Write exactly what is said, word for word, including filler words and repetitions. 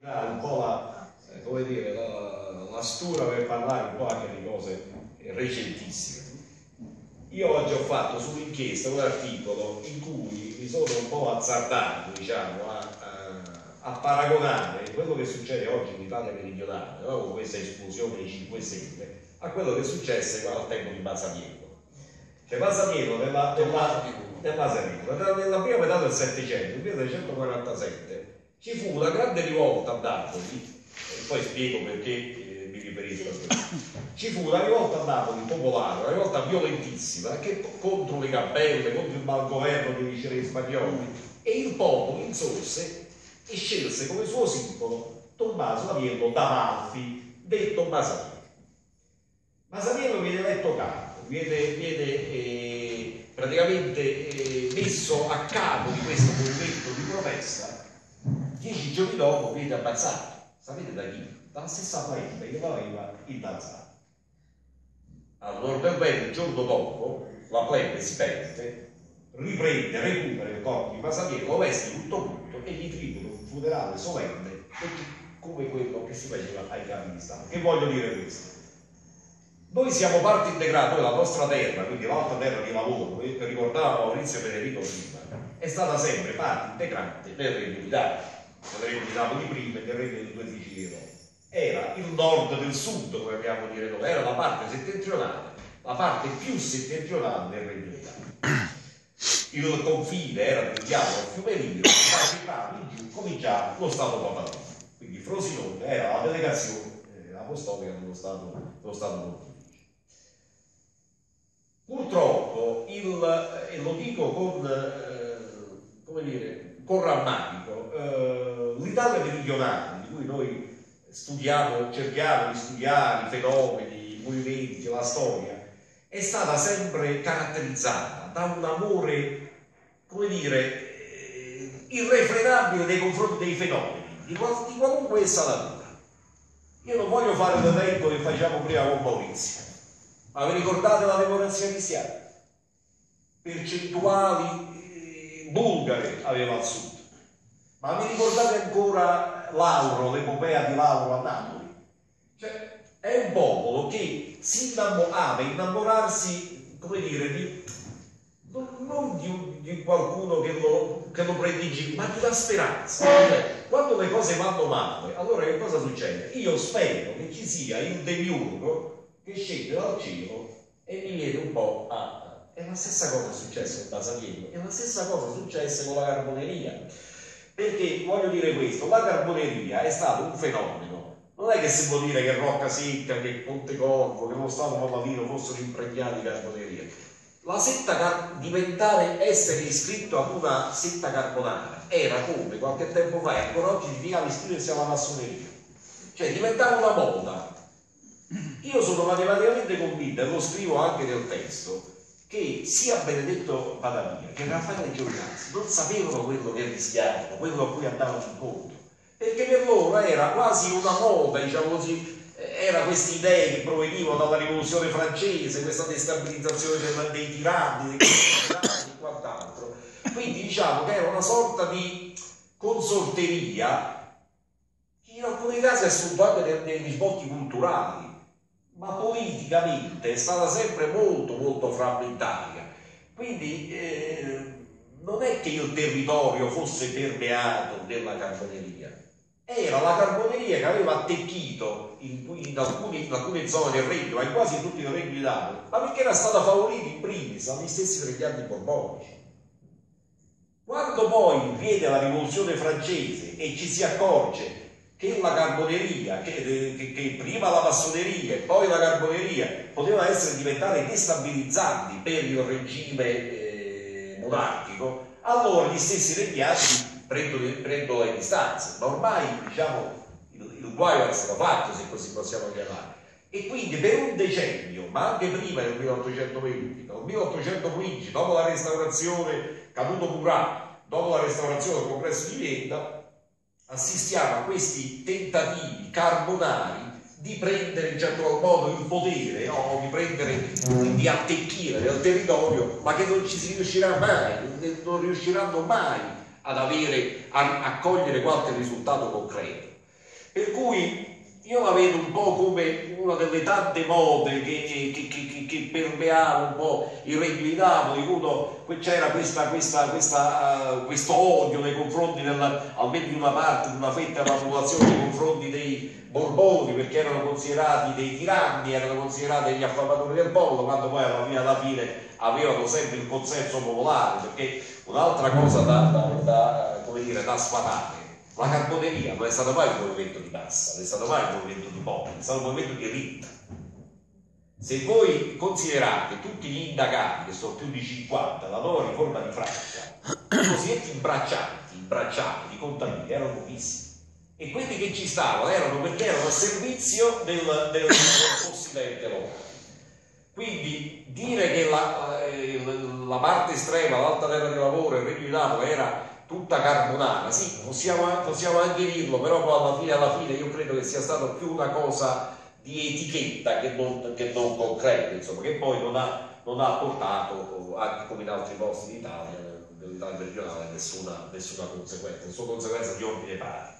ha un po' la, eh, come dire, la, la stura per parlare un po' anche di cose recentissime. Io oggi ho fatto sull'inchiesta un articolo in cui mi sono un po' azzardato, diciamo, a, a, a paragonare quello che succede oggi in Italia meridionale, no? Con questa esplosione dei cinque Stelle, a quello che successe al tempo di Masaniello. Cioè Masaniello nella, nella, nella, nella prima metà del Settecento, nel millenovecentoquarantasette, ci fu una grande rivolta a Napoli, e poi spiego perché eh, mi riferisco a questo. Ci fu una rivolta a Napoli popolare, una rivolta violentissima, che contro le gabelle, contro il malgoverno dei viceré spagnoli, e il popolo insorse e scelse come suo simbolo Tommaso Aniello d'Amalfi, detto Masaniello. Masaniello viene eletto capo, viene, viene eh, praticamente eh, messo a capo di questo movimento di protesta. Dieci giorni dopo viene ammazzato. Sapete da chi? Dalla stessa plebe che l'aveva innalzato. Allora, nord il giorno dopo, la plebe si perde, riprende, recupera il corpo di Masaniello, lo veste tutto punto e gli tribuna un funerale solenne come quello che si faceva ai capi di Stato. Che voglio dire questo? Noi siamo parte integrata della nostra terra, quindi l'alta terra di lavoro, ricordava Maurizio Federico prima, è stata sempre parte integrante del Regno d'Italia, del Regno di Napoli prima e del Regno delle Due Sicilie dopo. Era il nord del sud, come abbiamo dire noi, era la parte settentrionale, la parte più settentrionale del Regno d'Italia. Il confine era del diavolo al fiume Rio, in giù cominciava lo Stato papale. Quindi Frosinone era la delegazione eh, apostolica dello Stato, dello Stato pontificio. Purtroppo, il, e lo dico con, eh, come dire, con rammarico, eh, l'Italia meridionale, di cui noi studiamo, cerchiamo di studiare i fenomeni, i movimenti, la storia, è stata sempre caratterizzata da un amore, come dire, eh, irrefrenabile nei confronti dei fenomeni, di, qual di qualunque essa natura. Io non voglio fare l'elenco che facciamo prima con Maurizio, ma vi ricordate la democrazia cristiana? Percentuali eh, bulgare aveva al sud. Ma vi ricordate ancora Lauro, l'epopea di Lauro a Napoli? Cioè, è un popolo che si innamorava, innamorarsi, come dire, di, non, non di, di qualcuno che lo, che lo prende in giro, ma di una speranza. Cioè, quando le cose vanno male, allora che cosa succede? Io spero che ci sia il demiurgo che scende dal cielo e mi viene un po' a... È la stessa cosa successa con Masaniello, è la stessa cosa successa con la carboneria. Perché voglio dire questo, la carboneria è stato un fenomeno, non è che si può dire che Rocca Secca, che Pontecorvo, che lo Stato Palatino fossero impregnati di carboneria. La setta car diventare, essere iscritto ad una setta carbonara era come qualche tempo fa e ancora oggi significava iscriversi alla massoneria, cioè diventava una moda. Io sono matematicamente convinto, e lo scrivo anche nel testo, che sia Benedetto Padavia che Raffaele Giordazzi non sapevano quello che rischiavano, quello a cui andavano incontro, perché per loro era quasi una moda, diciamo così, era queste idee che provenivano dalla rivoluzione francese, questa destabilizzazione dei tiranni, dei tiranni e quant'altro. Quindi diciamo che era una sorta di consorteria che in alcuni casi ha assunto anche dei risvolti culturali, ma politicamente è stata sempre molto molto frammentaria. Quindi eh, non è che il territorio fosse permeato della carboneria, era la carboneria che aveva attecchito in, in, alcuni, in alcune zone del regno, ma in quasi tutti i regni d'Italia, ma perché era stata favorita in primis dagli stessi regnanti borbonici. Quando poi viene la rivoluzione francese e ci si accorge che la carboneria, che, che, che prima la massoneria e poi la carboneria potevano essere diventate destabilizzanti per il regime eh, monarchico, allora gli stessi regnanti prendono, prendono le distanze, ma ormai diciamo il, il guaio è stato fatto, se così possiamo chiamare. E quindi per un decennio, ma anche prima del milleottocentoventi, dal milleottocentoquindici, dopo la restaurazione, caduto Murat, dopo la restaurazione del congresso di Vienna, assistiamo a questi tentativi carbonari di prendere in certo modo il potere, no? Di prendere, di attecchire del territorio, ma che non ci si riuscirà mai, non riusciranno mai ad avere, a, a cogliere qualche risultato concreto. Per cui io la vedo un po' come una delle tante mode che, che, che, che permeava un po' il Regno di Napoli. Uno, c'era questa, questa, questa, uh, questo odio nei confronti della, almeno di una parte, di una fetta della popolazione nei confronti dei Borboni, perché erano considerati dei tiranni, erano considerati degli affamatori del popolo, quando poi alla fine, alla fine avevano sempre il consenso popolare. Perché un'altra cosa da, da, da, come dire, da sfatare: la carboneria non è stato mai un movimento di massa, non è stato mai un movimento di popolo, è stato un movimento di elite. Se voi considerate tutti gli indagati, che sono più di cinquanta, la nuova riforma di Francia, i cosiddetti imbracciati, imbracciati di contadini erano pochissimi. E quelli che ci stavano erano perché erano a servizio del, del, del possidente loro. Quindi dire che la, la parte estrema, l'alta terra di lavoro, il Regno di Napoli era tutta carbonara, sì, possiamo, possiamo anche dirlo, però poi alla fine, alla fine io credo che sia stato più una cosa di etichetta che non, che non concreta, insomma, che poi non ha, non ha portato, anche come in altri posti d'Italia, nell'Italia meridionale, nessuna, nessuna conseguenza, nessuna conseguenza di ordine pratico.